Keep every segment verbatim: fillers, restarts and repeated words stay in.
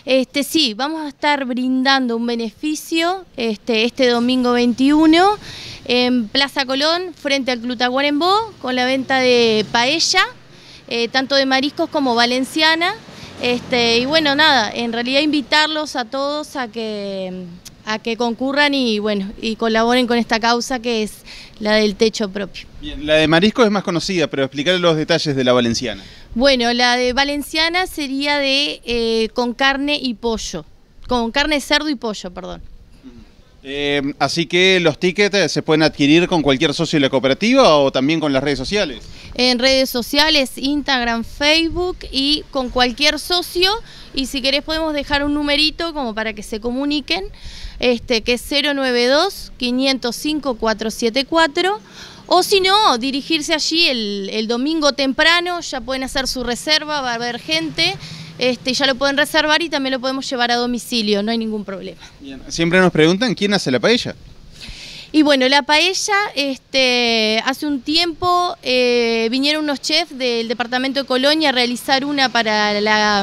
Este, sí, vamos a estar brindando un beneficio este, este domingo veintiuno en Plaza Colón, frente al Club Tacuarembó, con la venta de paella, eh, tanto de mariscos como valenciana. Este, y bueno, nada, en realidad invitarlos a todos a que, a que concurran y, bueno, y colaboren con esta causa que es la del techo propio. Bien, la de marisco es más conocida, pero explicar los detalles de la valenciana. Bueno, la de valenciana sería de eh, con carne y pollo, con carne de cerdo y pollo, perdón. Eh, así que los tickets se pueden adquirir con cualquier socio de la cooperativa o también con las redes sociales. En redes sociales, Instagram, Facebook y con cualquier socio. Y si querés podemos dejar un numerito como para que se comuniquen, este, que es cero nueve dos, quinientos cinco, cuatrocientos setenta y cuatro. O si no, dirigirse allí el, el domingo temprano, ya pueden hacer su reserva, va a haber gente. Este, ya lo pueden reservar y también lo podemos llevar a domicilio, no hay ningún problema. Bien. Siempre nos preguntan quién hace la paella. Y bueno, la paella, este, hace un tiempo eh, vinieron unos chefs del departamento de Colonia a realizar una para la,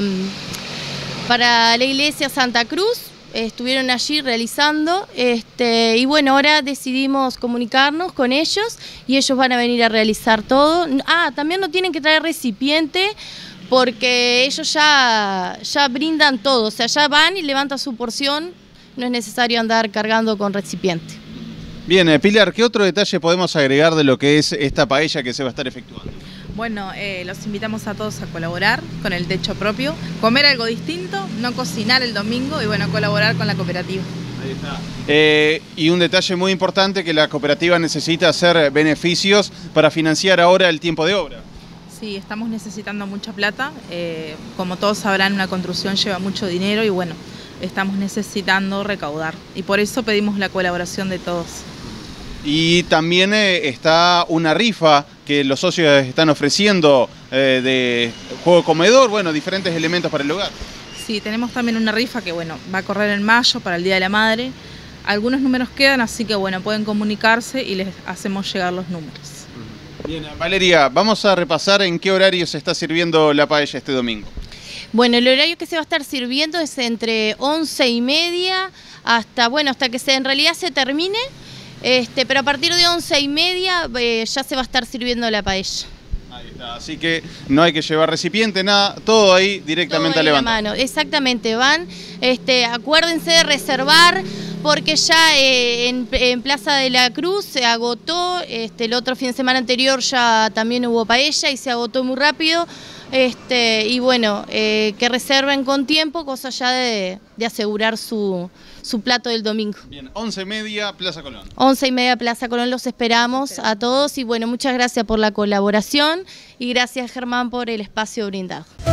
para la iglesia Santa Cruz. Estuvieron allí realizando, este, y bueno, ahora decidimos comunicarnos con ellos y ellos van a venir a realizar todo. Ah, también no tienen que traer recipiente, porque ellos ya, ya brindan todo, o sea, ya van y levantan su porción, no es necesario andar cargando con recipiente. Bien, eh, Pilar, ¿qué otro detalle podemos agregar de lo que es esta paella que se va a estar efectuando? Bueno, eh, los invitamos a todos a colaborar con el techo propio, comer algo distinto, no cocinar el domingo y bueno, colaborar con la cooperativa. Ahí está. Eh, y un detalle muy importante, que la cooperativa necesita hacer beneficios para financiar ahora el tiempo de obra. Sí, estamos necesitando mucha plata, eh, como todos sabrán una construcción lleva mucho dinero y bueno, estamos necesitando recaudar y por eso pedimos la colaboración de todos. Y también eh, está una rifa que los socios están ofreciendo eh, de juego comedor, bueno, diferentes elementos para el hogar. Sí, tenemos también una rifa que bueno, va a correr en mayo para el Día de la Madre. Algunos números quedan, así que bueno, pueden comunicarse y les hacemos llegar los números. Bien, Valeria, vamos a repasar en qué horario se está sirviendo la paella este domingo. Bueno, el horario que se va a estar sirviendo es entre once y media hasta, bueno, hasta que se, en realidad se termine, este, pero a partir de once y media eh, ya se va a estar sirviendo la paella. Ahí está, así que no hay que llevar recipiente, nada, todo ahí directamente todo ahí a levantar. a la mano, exactamente, van, este, acuérdense de reservar, porque ya eh, en, en Plaza de la Cruz se agotó, este, el otro fin de semana anterior ya también hubo paella y se agotó muy rápido, este, y bueno, eh, que reserven con tiempo, cosa ya de, de asegurar su, su plato del domingo. Bien, once y media, Plaza Colón. Once y media, Plaza Colón, los esperamos a todos y bueno, muchas gracias por la colaboración y gracias, Germán, por el espacio brindado.